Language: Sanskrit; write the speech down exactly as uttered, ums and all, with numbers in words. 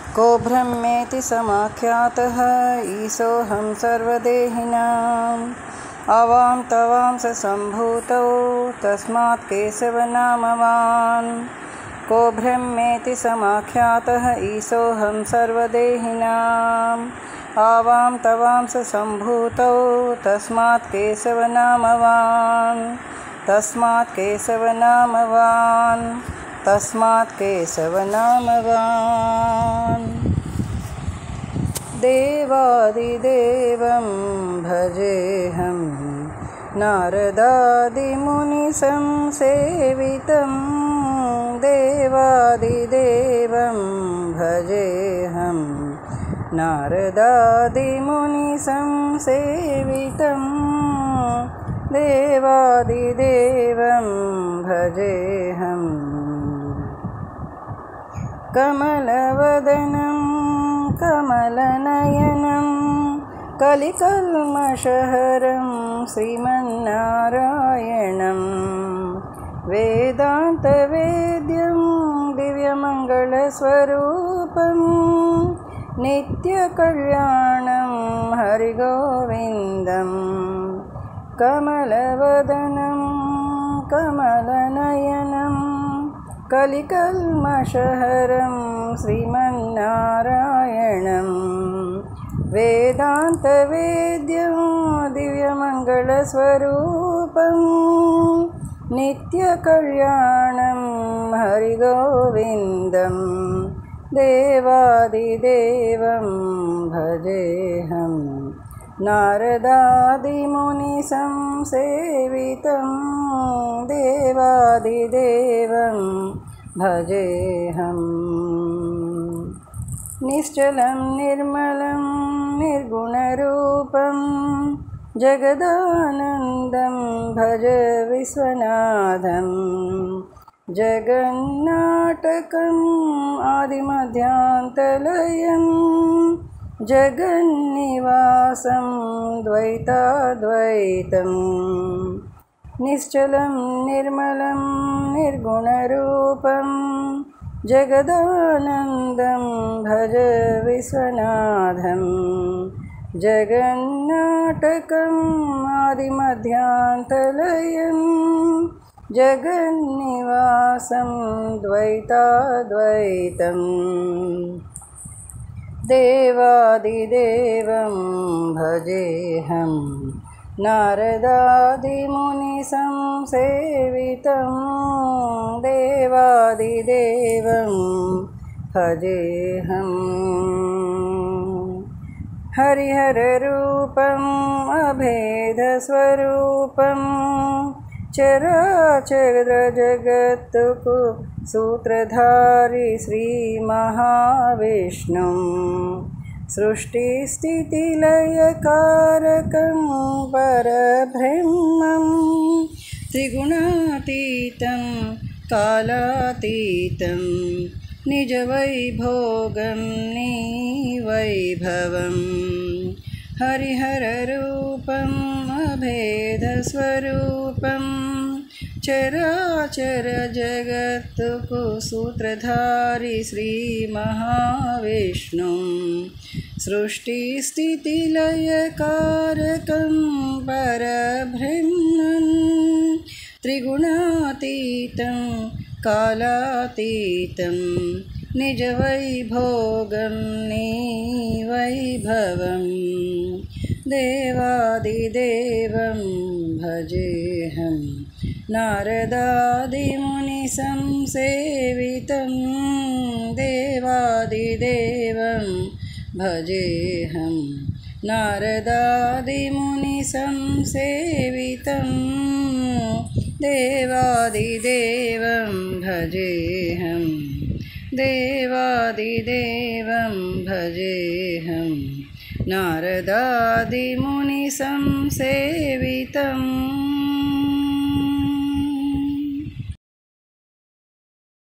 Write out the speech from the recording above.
को ब्रह्मेति समाख्यातः ईशोऽहं सर्वदेहिनाम् आवां तवां स सम्भूतो तस्मात् केशवनामवान्। को ब्रह्मेति समाख्यातः ईशोऽहं सर्वदेहिनाम् आवां तवां स सम्भूतो तस्मात् केशवनामवान्। तस्मात् केशवनामवान् तस्मात् केशवनामवान्। देवादिदेवं भजेऽहं नारदादिमुनिसंसेवितं। देवादिदेवं भजेऽहं नारदादिमुनिसंसेवितं। देवादिदेवं भजेऽहं कमलवदनं कमलनयनं कलिकल्मषहरं श्रीमन्नारायणं। वेदान्तवेद्यं दिव्यमङ्गलस्वरूपं नित्यकल्याणं हरिगोविन्दम्। कमलवदनं कमलनयनं कलिकल्मषहरं श्रीमन्नारायणं। वेदान्तवेद्यं दिव्यमङ्गलस्वरूपं नित्यकल्याणं हरिगोविन्दम्। देवादिदेवं भजेऽहं नारदादिमुनिसंसेवितं। देवादिदेवं भजेऽहं निश्चलं निर्मलं निर्गुणरूपं जगदानन्दं भज विश्वनाथं। जगन्नाटकम् आदिमध्यान्तलयं जगन्निवासं द्वैताद्वैतं। निश्चलं निर्मलं निर्गुणरूपं जगदानन्दं भज विश्वनाथं। जगन्नाटकम् आदिमध्यान्तलयं जगन्निवासं द्वैताद्वैतं। देवादिदेवं भजेऽहं नारदादिमुनिसंसेवितं। देवादिदेवं भजेऽहं हरिहररूपम् अभेदस्वरूपं चराचरजगत्तुकु सूत्रधारि श्रीमहाविष्णुं। सृष्टिस्थितिलयकारकं परब्रह्मं त्रिगुणातीतं कालातीतं निजवैभोगं निवैभवम्। हरिहररूपम् अभेदस्वरूपं चराचरजगत्तुकु सूत्रधारि श्रीमहाविष्णुं। सृष्टिस्थितिलयकारकं परब्रह्मं त्रिगुणातीतं कालातीतं निजवैभोगं निवैभवम्। देवादिदेवं भजेऽहं नारदादिमुनिसंसेवितं। देवादिदेवं भजेऽहं नारदादिमुनिसंसेवितं। देवादिदेवं भजेऽहं देवादिदेवं भजेऽहं नारदादिमुनिसंसेवितं।